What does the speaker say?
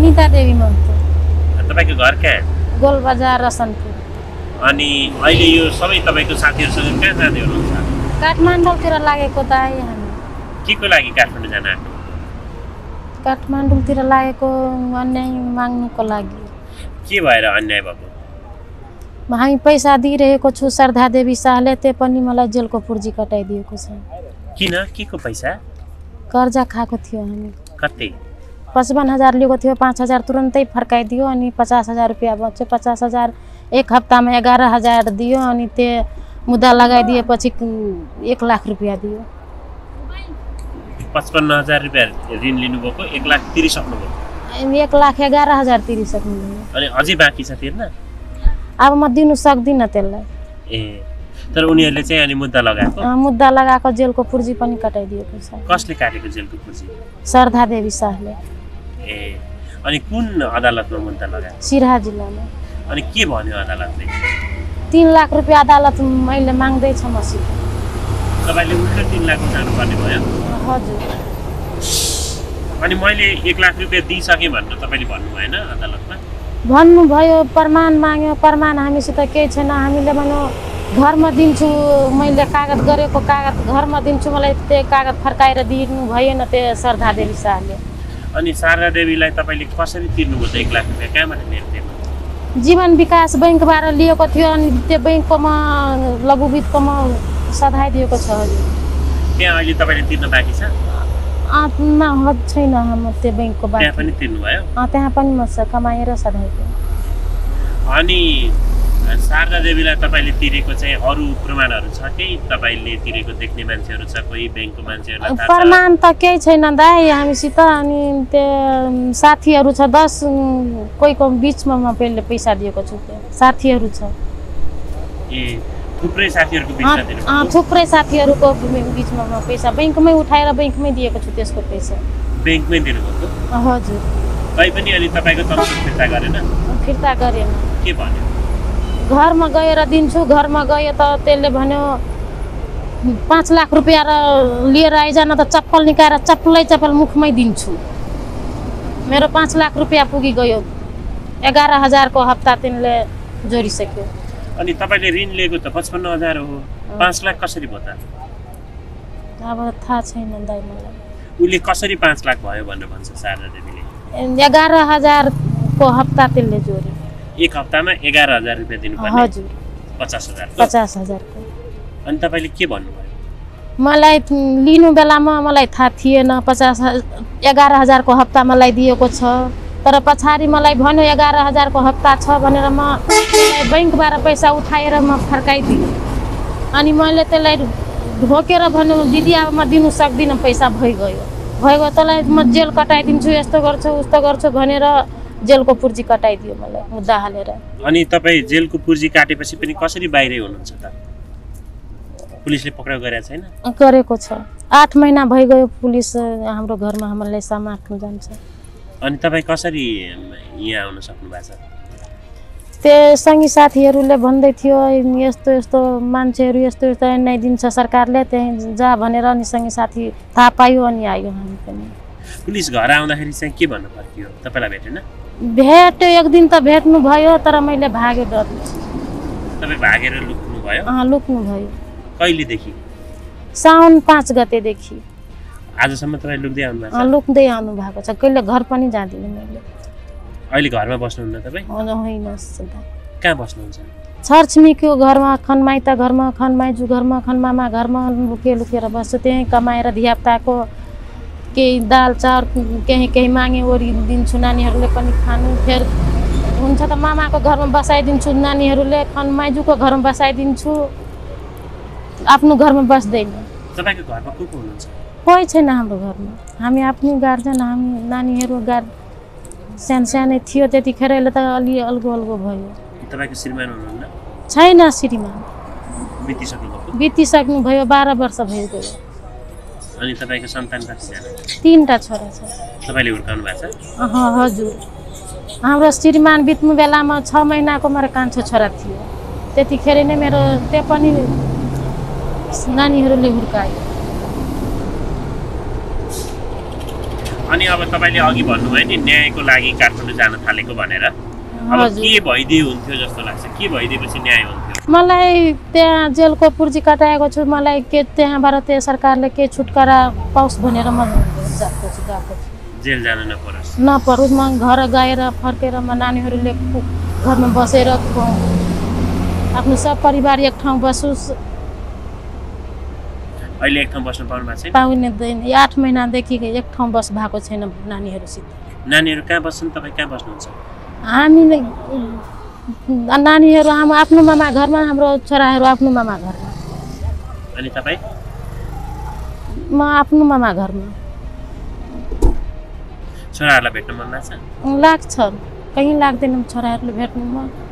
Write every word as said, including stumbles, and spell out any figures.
सुनिता देवी महतो। तपाईको घर कहाँ? गोलबजार रसनपुर। अनि अहिले यो सबै तपाईको साथीहरुसँग कहाँ जाँदै हुनुहुन्छ? काठमाडौँतिर लागेको त आए हामी। के को लागि काठमाडौँ जान आएको? काठमाडौँतिर लागेको अन्याय माग्नुको लागि। के भएर अन्याय भएको? हामी पैसा दिइरहेको छु श्रद्धा देवी शाहले, त्यो पनि मलाई जेलको पुर्जी कटाइदिएको छ। किन? के को पैसा? कर्जा खाएको थियो हामी। कति? पचपन्न हजार लिएको थियो, पाँच हजार तुरन्तै फर्काइदियो अनि पचास हजार रुपियाँ बच्यो। पचास हजार एक हप्तामा एघार हजार दियो अनि त्यो मुद्दा लगाइदिएपछि एक लाख रुपियाँ दियो। पचपन्न हजार रुपियाँ ऋण लिनुभएको, एक लाख तिरिसक्नुभयो। एक लाख एघार हजार तिरिसक्नुभयो। अनि अझै बाँकी छ तिर्न? अब म दिनु सक्दिनँ त्यसलाई। ए तर उनीहरूले चाहिँ अनि मुद्दा लगाएको? मुद्दा लगाएको जेलको पुर्जी पनि कटाइदिएको छ। कसले काटेको जेलको पुर्जी? श्रद्धा देवी शाहले। ए अनि कुन अदालतमा मुद्दा लगायो? सिराहा जिल्लामा। अनि के भन्यो अदालतले? तीन लाख रुपियाँ अदालत मैले माग्दैछ मसित। तपाईले उल्टा तीन लाख उठाउनु पर्ने भयो? हजुर। अनि मैले एक लाख रुपियाँ दिइसकेँ भनेर तपाईँले भन्नु भएन अदालतमा? भन्नुभयो, प्रमाण माग्यो। प्रमाण हामीसित केही छैन। हामीले भन्यो घरमा दिन्छु, मैले कागज गरेको कागज घरमा दिन्छु, मलाई त्यो कागज फर्काएर दिनु भएन त्यो श्रद्धा देवी शाहले। अनि शारदा देवीलाई तपाईँले कसरी तिर्नुभयो त एक लाख रुपियाँ? कहाँबाट लिनुभयो? जीवन विकास बैंकबाट लिएको थियो अनि त्यो बैंककोमा लघु वित्तकोमा सधाइदिएको छ। हजुर। त्यहाँ अहिले तपाईँले तिर्न बाँकी छ? आत्मा हद छैन हाम्रो त्यो बैंकको बाँकी। त्यहाँ पनि तिर्नुभयो? अँ त्यहाँ पनि म कमाएर सधाइदियो। अनि शारदा देवीलाई तपाईँले तिरेको चाहिँ अरू प्रमाणहरू छ केही? तपाईँले तिरेको देख्ने मान्छेहरू छ कोही बैंकको मान्छेहरूलाई थाहा छ? प्रमाण त केही छैन दाइ हामीसित। अनि त्यो साथीहरू छ दस कोहीको बिचमा म पहिले पैसा दिएको छु। त्यो साथीहरू छ। ए थुप्रै साथीहरूको बिचमा दिनु? अँ थुप्रै साथीहरूको बिचमा म पैसा बैंकमै उठाएर बैंकमै दिएको छु त्यसको पैसा। बैंकमै दिनुभएको? हजुर। तै पनि अनि तपाईँको तर्फबाट फिर्ता गरेन? फिर्ता गरेन। के भन्यो? घरमा गएर दिन्छु। घरमा गयो त त्यसले भन्यो पाँच लाख रुपियाँ लिएर आइजान त चप्पल निकालेर चप्पलै चप्पल मुखमै दिन्छु। मेरो पाँच लाख रुपियाँ पुगी गयो। एघार हजारको हप्ता तिनले जोडिसक्यो। अनि तपाईँले ऋण लिएको त पचपन्न हजार हो, पाँच लाख कसरी भयो त? अब थाहा छैन दाइ मलाई। उसले कसरी पाँच लाख भयो भनेर भन्छ शारदा देवीले? एघार हजारको हप्ता त्यसले जोड्यो। एक हप्तामा एघार हजार रुपियाँ दिनुपर्ने? हजुर। पचास हजार? पचास हजारको। अनि तपाईँले के भन्नुभयो? मलाई लिनु बेलामा मलाई थाहा थिएन। पचास एघार हजारको हप्ता मलाई दिएको छ, तर पछाडि मलाई भन्यो एघार हजारको हप्ता छ भनेर म त्यसलाई बैंकबाट पैसा उठाएर म फर्काइदिएँ। अनि मैले त्यसलाई ढोकेर भन्यो दिदी अब म दिनु सक्दिनँ, पैसा भइगयो भइगयो त्यसलाई म जेल कटाइदिन्छु, यस्तो गर्छु उस्तो गर्छु भनेर जेलको पुर्जी कटाइदियो मलाई मुद्दा हालेर। अनि तपाईँ जेलको पुर्जी काटेपछि पनि कसरी बाहिरै हुनुहुन्छ त? पुलिसले पक्राउ गरेको छैन? गरेको छ। आठ महिना भइगयो पुलिस हाम्रो घरमा हामीलाई समात्नु जान्छ। अनि तपाईँ कसरी यहाँ आउन सक्नु भएको छ? त्यो सङ्गी साथीहरूले भन्दै थियो यस्तो यस्तो मान्छेहरू यस्तो यस्तो अन्याय दिन्छ सरकारले, त्यहीँ जा भनेर अनि सङ्गी साथी थाहा पायो अनि आयो हामी पनि। पुलिस घर आउँदाखेरि चाहिँ के भन्नु पर्यो? तपाईँलाई भेटेन? भेट्यो, एक दिन त भेट्नु भयो तर मैले भाग्यो डरले। तपाईँ भागेर लुक्नु भयो? अँ लुक्नु भयो। कहिलेदेखि? साउन पाँच गतेदेखि। आजसम्म तपाईँ लुक्दै आउनु भएको छ? अँ लुक्दै आउनु भएको छ। कहिले घर पनि जाँदिनँ मैले। अहिले घरमा बस्नुहुन्न तपाईँ? होइन। कहाँ बस्नुहुन्छ? छरछिमेकीको घरमा, खनमाइता घरमा, खनमाइजू घरमा, खनमामा घरमा लुके लुकेर बस्छु। त्यहीँ कमाएर धियापुताको केही दाल चाउर केही केही मागे ओरि दिन्छु, नानीहरूले पनि खानु। फेरि हुन्छ त मामाको घरमा बसाइदिन्छु, नानीहरूले खनमाइजूको घरमा बसाइदिन्छु, आफ्नो घरमा बस्दैन। तपाईँको घरमा को को हुनुहुन्छ? कोही छैन हाम्रो घरमा। हामी आफ्नै गार्जेन, हामी नानीहरू गार् सानो सानै थियो त्यतिखेर, अहिले त अलि अल्गो अल्गो भयो। तपाईँको श्रीमान हुनुहुन्न? छैन श्रीमान, बितिसक्नुभयो? बितिसक्नु भयो, बाह्र वर्ष भइगयो। अनि तपाईँको सन्तान कतिजना? तीनटा छोरा छ। तपाईँले हुर्काउनु भएको छ? अँ हजुर। हाम्रो श्रीमान बित्नु बेलामा छ महिनाको मेरो कान्छो छोरा थियो, त्यतिखेर नै मेरो त्यो पनि नानीहरूले हुर्कायो। अनि अब तपाईँले अघि भन्नुभयो नि न्यायको लागि काठमाडौँ जान थालेको भनेर अब हजुर। के भइदियो हुन्थ्यो जस्तो लाग्छ के भइदिएपछि न्याय हुन्थ्यो मलाई त्यहाँ जेलको पुर्जी कटाएको छु मलाई के त्यहाँबाट त्यो सरकारले के छुटकारा पाओस् भनेर म गएको छु गएको छु जेल जान नपरोस् नपरोस् म घर गएर फर्केर म नानीहरूले घरमा बसेर आफ्नो सब परिवार एक ठाउँ बसोस् अहिले एक ठाउँ बस्न पाउनु भएको छैन पाउनेदैन आठ महिनादेखि एक ठाउँ बस भएको छैन नानीहरूसित नानीहरू कहाँ बस्छन् तपाईँ कहाँ बस्नुहुन्छ हामीले नानीहरू हाम्रो आफ्नो मामा घरमा हाम्रो छोराहरू आफ्नो मामा घरमा अनि तपाईँ म आफ्नो मामा घरमा छोराहरूलाई भेट्न मन लाग्छ लाग्छ कहीँ लाग्दैन छोराहरूले भेट्नु म